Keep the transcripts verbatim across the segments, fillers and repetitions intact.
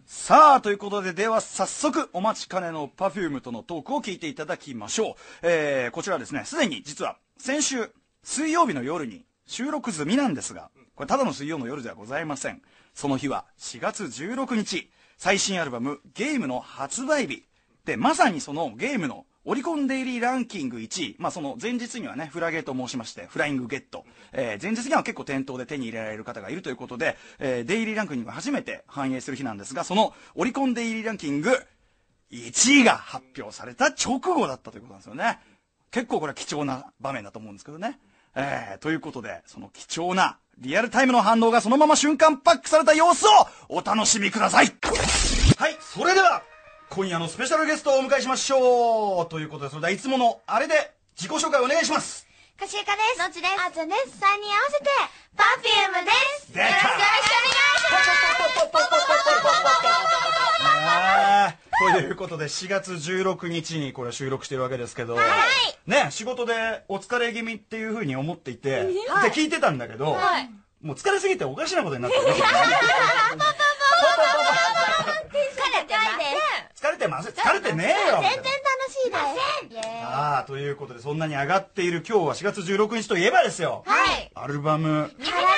さあということで、では早速お待ちかねの Perfume とのトークを聞いていただきましょう。えー、こちらはですね、すでに実は先週水曜日の夜に収録済みなんですが、これただの水曜の夜ではございません。その日はしがつじゅうろくにち、最新アルバムゲームの発売日で、まさにそのゲームのオリコンデイリーランキングいちい、まあその前日にはね、フラゲーと申しまして、フライングゲット、えー、前日には結構店頭で手に入れられる方がいるということで、えー、デイリーランキングが初めて反映する日なんですが、そのオリコンデイリーランキングいちいが発表された直後だったということなんですよね。結構これは貴重な場面だと思うんですけどね。えー、ということで、その貴重なリアルタイムの反応がそのまま瞬間パックされた様子をお楽しみください。はい、それでは今夜のスペシャルゲストをお迎えしましょうということで、それではいつものあれで自己紹介お願いします。 かしゆかです。 のちです。 あつです。さんに合わせて、パフュームです。 出た。 よろしくお願いします。 ということでしがつじゅうろくにちにこれ収録してるわけですけど、 はい、 ね、仕事でお疲れ気味っていうふうに思っていて、 はい、 で聞いてたんだけど、はい、もう疲れすぎておかしなことになってる。疲れてません。疲れてねえよ。 全然楽しいです。 ああ、ということでそんなに上がっている今日はしがつじゅうろくにちといえばですよ。 はい。 アルバムゲームの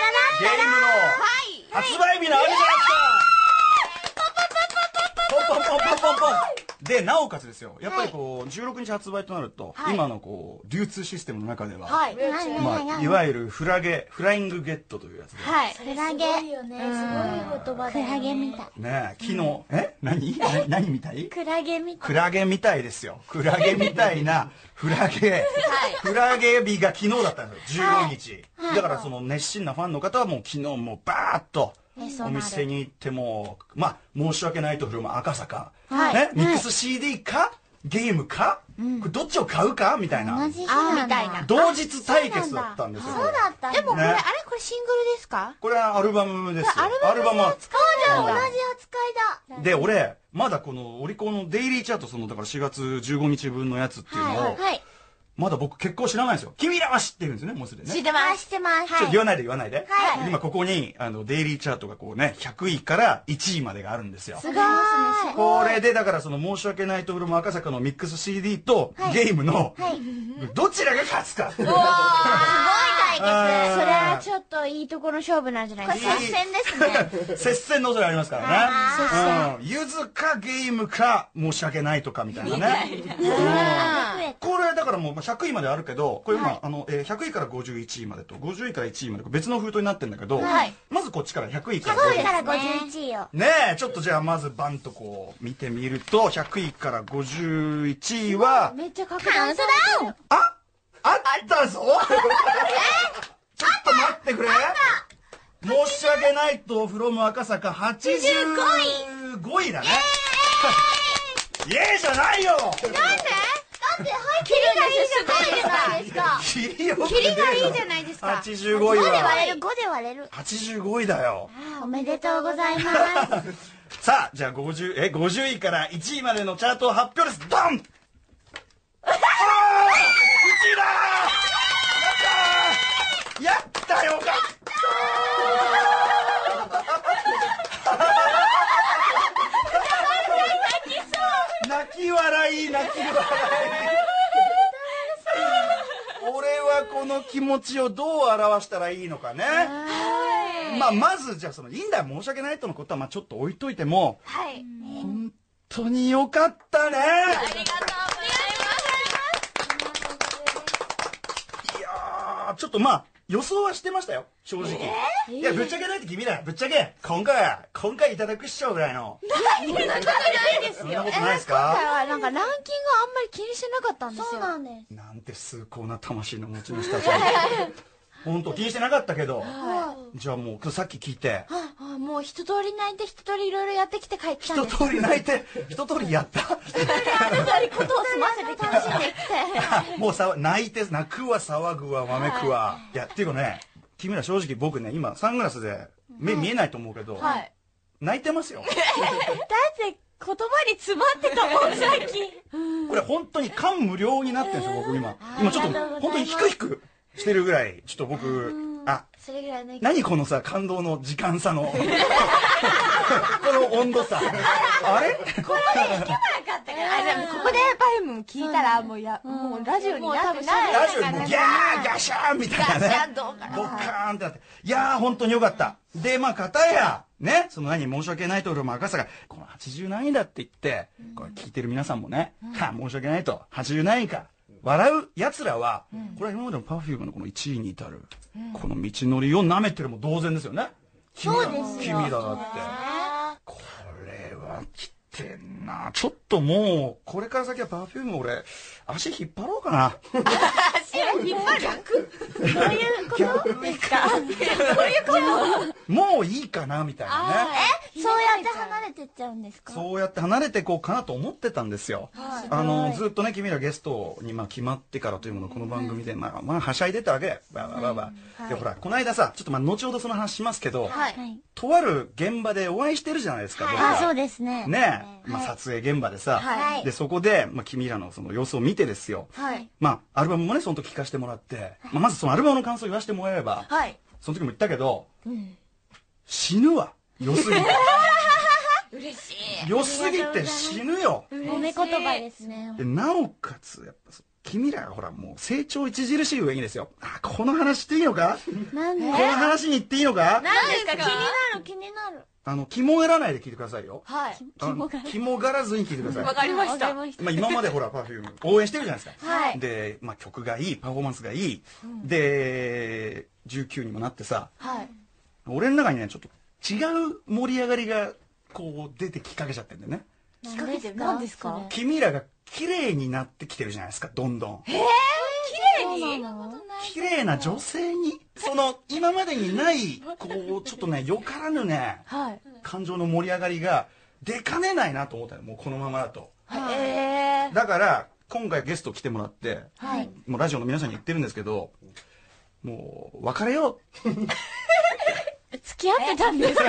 発売日のあるじゃないですか。ポンポンポンポンポンポン。でなおかつですよ、やっぱりこうじゅうろくにち発売となると、今のこう流通システムの中では、まあいわゆるフラゲフライングゲットというやつで、 はい、フラゲ、 すごいよね。すごい言葉クラゲみたいね。昨日え何何みたい？ クラゲみたい。 クラゲみたいですよ。クラゲみたいなフラゲ、フラゲ日が昨日だったんですよ、じゅうごにち。だからその熱心なファンの方はもう昨日もうバーッとお店に行っても、まあ申し訳ないとフロム赤坂、 はい、 ね、ミックス シーディー かゲームか、うん、これどっちを買うかみたいな、 同じ日なんだ。 同日対決だったんですよ。 そうだったんだ。でもこれ、ね、あれこれシングルですか？ これはアルバムですよ。 アルバムは扱いだ。同じ扱いだ。 で俺まだこのオリコンのデイリーチャート、そのだからしがつじゅうごにちぶんのやつっていうのを、はいはい、まだ僕結構知らないんですよ。君らは知ってるんですよね、もうすでにね。 知ってます、知ってます。 ちょっと言わないで言わないで。 はい、 今ここにあのデイリーチャートがこうね、ひゃくいからいちいまでがあるんですよ。 すごい。 これでだからその申し訳ないとフロム赤坂のミックス シーディー とゲームの、はい、どちらが勝つか。すごい対決。それはちょっといいところ勝負なんじゃないですか。 接戦ですね。 接戦の恐れありますからね。うん、ゆずかゲームか申し訳ないとかみたいなね。これだからもうひゃくいまであるけど、これ今あのひゃくいからごじゅういちいまでとごじゅういからいちいまで別の封筒になってるんだけど、まずこっちからひゃくいからごじゅういからごじゅういちいをねえ、ちょっとじゃあまずバンとこう見てみると、ひゃくいからごじゅういちいはめっちゃ拡大されてる。 ああったぞ。ちょっと待ってくれ。申し訳ないとフロム赤坂はちじゅうごいだね。イエーイじゃないよ。なんで？ だってキリがいいじゃないですか。 キリよくねえよ。 キリがいいじゃないですか。 はちじゅうごいはごで割れる、ごで割れる。 はちじゅうごいだよ。 おめでとうございます。 さあじゃあごじゅうえごじゅういからいちいまでのチャート発表です。ドン。ああいちいだー。やったー。やったよかったー。泣き笑い泣き笑い。俺はこの気持ちをどう表したらいいのかね。まあまずじゃあそのいいんだよ、申し訳ないとのことはまあちょっと置いといても、 はい、 本当によかったね。ありがとうございます。いやーちょっとまあ予想はしてましたよ、正直。えー、いやぶっちゃけないって君らぶっちゃけ今回は今回いただくっしょぐらいの。 そんなことないですよ。 そんなことないですか？ 今回はなんかランキングあんまり気にしてなかったんですよ。 そうなんです。 なんて崇高な魂の持ち主たち。本当気にしてなかったけど、はい、じゃあもうさっき聞いて、 はあ、もう一通り泣いて一通りいろいろやってきて帰ってきたんです。 一通り泣いて一通りやった。 一通りあの通りことを済ませて楽しんできて。 もうさ泣いて泣くわ騒ぐわわめくわ、はい、いやっていうかね、君ら正直僕ね今サングラスで目見えないと思うけど、はい、泣いてますよ。だって言葉に詰まってたもんさっき。 これ本当に感無量になってるんですよ僕今。今ちょっと本当にヒクヒクしてるぐらいちょっと僕、あ、 それぐらいね、 何このさ感動の時間差のこの温度差。あれこれで行けばよかったから。あ、じゃあここでパフューム聞いたら、もうや、もうラジオになってない。 ラジオでもうギャーガシャーンみたいなね。 ガシャンどうかな。 ドッカーンってなって。いやー、本当によかった。で、まあ、片や、ね、その何、申し訳ないと俺も赤さが、このはちじゅう何位だって言って、これ聞いてる皆さんもね、はあ、申し訳ないと、はちじゅう何位か。笑う奴らは、これは今までのパフュームのこのいちいに至る、この道のりを舐めてるも同然ですよね。 そうですよ。 君らだって。これは来てんな。ちょっともう、これから先はパフューム俺、足引っ張ろうかな。 足を引っ張る。 どういうことですか？どういうこもういいかな、みたいなね。 と？そうやって離れてっちゃうんですか？ そうやって離れていこうかなと思ってたんですよ。あの、ずっとね、君らゲストにまあ決まってからというものをこの番組で、まあ、まあ、はしゃいでたわけ。ばばばば。で、ほら、この間さ、ちょっとまあ、後ほどその話しますけど、 はい。 とある現場でお会いしてるじゃないですか、僕あ、 らそうですね。 ねえ、まあ、撮影現場でさ、 はいで、そこで、まあ、君らのその様子を見てですよ。 はい。 まあ、アルバムもね、その時聞かせてもらって、まあ、まずそのアルバムの感想を言わせてもらえれば、 はい。 その時も言ったけど、死ぬわ。良すぎて。 嬉しい。 良すぎて死ぬよ。 褒め言葉ですね。 でなおかつ、やっぱ、君らがほら、もう成長著しい上にですよ。あ、この話していいのかなんで？ この話に言っていいのか何ですか？ 気になる気になる。 あの、肝がらないで聞いてくださいよ。 はい。 あの肝がらずに聞いてください。 わかりました。 まあ今までほら、パフューム応援してるじゃないですか。 はいで、まあ曲がいい、パフォーマンスがいい。で、じゅうきゅうにもなってさ、 はい。 俺の中にね、ちょっと違う盛り上がりが、こう出てきかけちゃってるんだよね。 仕掛けて何ですか？ 君らが綺麗になってきてるじゃないですか、どんどん。 綺麗に。 綺麗な女性に、その、今までにない、こう、ちょっとね、よからぬね、 はい。 感情の盛り上がりが出かねないなと思ったの、もうこのままだと。 ええ。 だから、今回ゲスト来てもらって、 はい。 もうラジオの皆さんに言ってるんですけど、もう、別れよう。 付き合ってたんですか？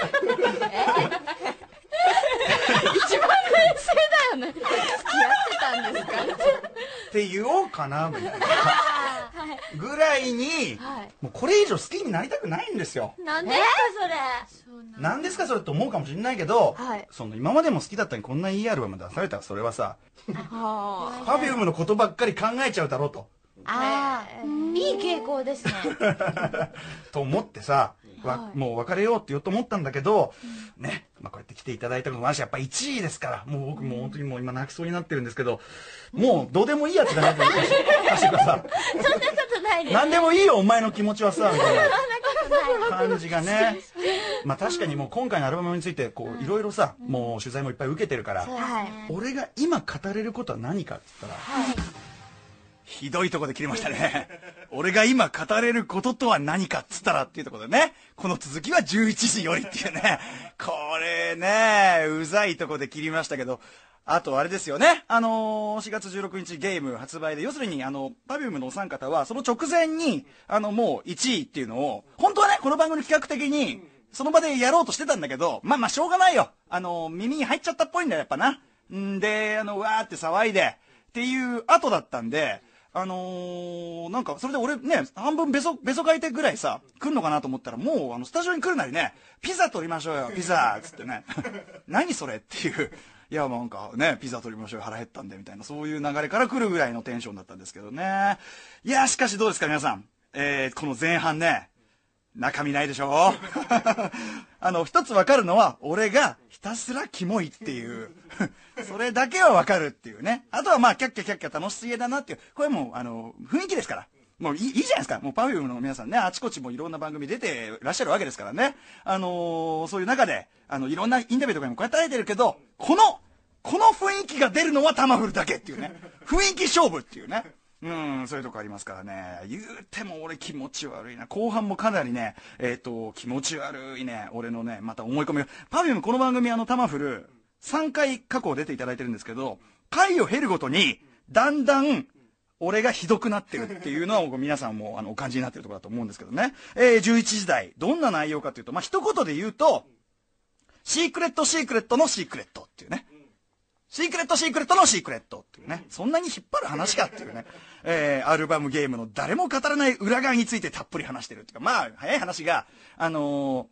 一番冷静だよね。付き合ってたんですか？ って言おうかな、みたいな。ぐらいに、 はい。 もうこれ以上好きになりたくないんですよ。 なんですかそれ？ なんですかそれって思うかもしれないけど、 はいその今までも好きだったのにこんないいアルバム出されたらそれはさ、 はパフュームのことばっかり考えちゃうだろうと。 ああ、いい傾向ですね。 と思ってさ、わもう別れようって言おうと思ったんだけど、ね、まあ、こうやって来ていただいたのも私やっぱいちいですから、もう僕もう本当にもう今泣きそうになってるんですけど、もうどうでもいいやつだなと思って、橋がさ、 そんなことないです。 なんでもいいよお前の気持ちはさ、みたいなそんなことない。 感じがね。まあ確かにもう今回のアルバムについてこういろいろさ、もう取材もいっぱい受けてるから、 はい。 俺が今語れることは何かって言ったら、ひどいとこで切りましたね。俺が今語れることとは何かっつったらっていうところでね、この続きはじゅういちじよりっていうね、これね、うざいとこで切りましたけど、あとあれですよね、あのー、しがつじゅうろくにちゲーム発売で、要するにあの、パフュームのお三方はその直前に、あのもういちいっていうのを、本当はね、この番組企画的に、その場でやろうとしてたんだけど、まあまあしょうがないよ。あの、耳に入っちゃったっぽいんだよ、やっぱな。んで、あの、わーって騒いで、っていう後だったんで、あのー、なんか、それで俺ね、半分べそ、べそ書いてぐらいさ、来んのかなと思ったら、もう、あの、スタジオに来るなりね、ピザ取りましょうよ、ピザつってね。何それっていう。いや、なんかね、ピザ取りましょうよ、腹減ったんで、みたいな、そういう流れから来るぐらいのテンションだったんですけどね。いや、しかしどうですか、皆さん。えー、この前半ね、中身ないでしょあの、一つわかるのは、俺がひたすらキモいっていう。それだけはわかるっていうね。あとはまあ、キャッキャキャッキャ楽しすぎだなっていう。これもう、あの、雰囲気ですから。もういい、いいじゃないですか。もうパフュームの皆さんね、あちこちもいろんな番組出てらっしゃるわけですからね。あのー、そういう中で、あの、いろんなインタビューとかにもこうやって会えてるけど、この、この雰囲気が出るのはタマフルだけっていうね。雰囲気勝負っていうね。うん、そういうとこありますからね。言うても俺気持ち悪いな。後半もかなりね、えっと、気持ち悪いね。俺のね、また思い込みが。パフュームこの番組あのタマフル、さんかい過去出ていただいてるんですけど、回を経るごとに、だんだん、俺がひどくなってるっていうのは皆さんもあのお感じになってるところだと思うんですけどね。えー、じゅういちじ台、どんな内容かというと、まあ、一言で言うと、シークレットシークレットのシークレットっていうね。シークレットシークレットのシークレットっていうね。そんなに引っ張る話かっていうね。えー、アルバムゲームの誰も語らない裏側についてたっぷり話してるっていうか、まあ、早い話が、あのー、まあ、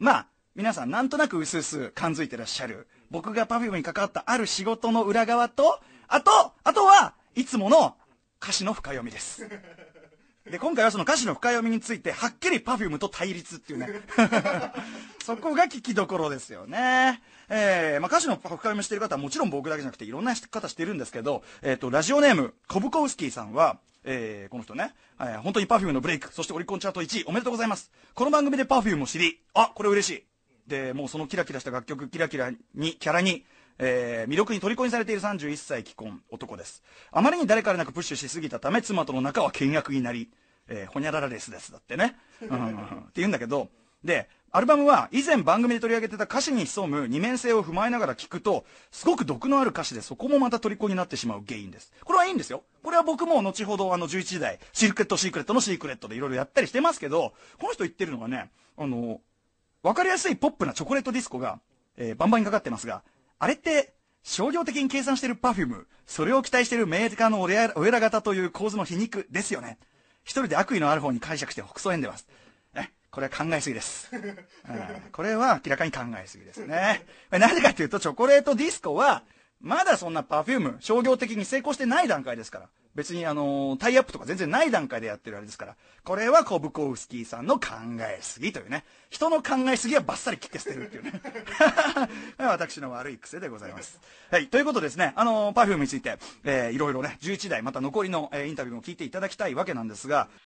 皆さんなんとなくうすうす感づいてらっしゃる、僕が Perfume に関わったある仕事の裏側と、あと、あとはいつもの歌詞の深読みです。で、今回はその歌詞の深読みについて、はっきり Perfume と対立っていうね。そこが聞きどころですよね。えー、まあ、歌詞の深読みしてる方はもちろん僕だけじゃなくていろんな方してるんですけど、えっと、ラジオネーム、コブコウスキーさんは、えー、この人ね、えー、本当に Perfume のブレイク、そしてオリコンチャートいちいおめでとうございます。この番組で Perfume を知り、あ、これ嬉しい。で、もうそのキラキラした楽曲、キラキラに、キャラに、えー、魅力に虜にされているさんじゅういっさい既婚男です。あまりに誰からなくプッシュしすぎたため、妻との仲は険悪になり、えー、ほにゃららレスですだってね。うん、って言うんだけど、で、アルバムは以前番組で取り上げてた歌詞に潜む二面性を踏まえながら聴くと、すごく毒のある歌詞でそこもまた虜になってしまう原因です。これはいいんですよ。これは僕も後ほどあのじゅういちじ台、シークレットシークレットのシークレットでいろいろやったりしてますけど、この人言ってるのがね、あの、わかりやすいポップなチョコレートディスコが、えー、バンバンにかかってますが、あれって、商業的に計算してるパフューム、それを期待してるメーカーのお偉方という構図の皮肉ですよね。一人で悪意のある方に解釈して北総園でます。ね、これは考えすぎです。うん、これは明らかに考えすぎですね。なぜかというと、チョコレートディスコは、まだそんなパフューム、商業的に成功してない段階ですから。別にあのー、タイアップとか全然ない段階でやってるあれですから。これはコブコウスキーさんの考えすぎというね。人の考えすぎはバッサリ切って捨てるっていうね。私の悪い癖でございます。はい。ということですね、あのー、パフュームについて、えー、いろいろね、じゅういちだい、また残りの、えー、インタビューも聞いていただきたいわけなんですが、